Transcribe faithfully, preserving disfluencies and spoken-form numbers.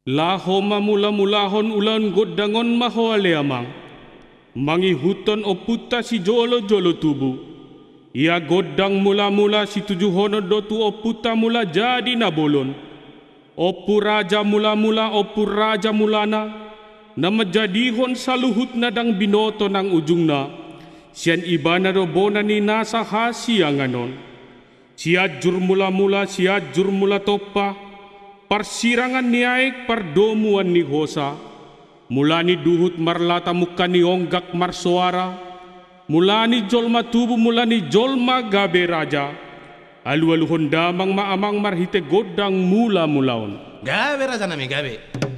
Laho mamula-mulahon ulan godangon mahoale amang. Mangihuton o puta si jolo-jolo tubu. Ia godang mula-mula si tujuh hono dotu o puta mula jadi nabolon. Opu raja mula-mula opu raja mulana. Na menjadihon saluhut nadang binoto nang ujungna. Sian ibana robona ni nasa hasianganon. Siajur mula-mula siajur mula topa. Persirangan niaik pardomuan ni hosa. Mulani duhut marlata muka ni onggak marsuara. Mulani jolma tubuh mulani jolma gabe raja. Alu-alu hondamang maamang marhite godang mula-mulaon. Gabe raja nami gabe.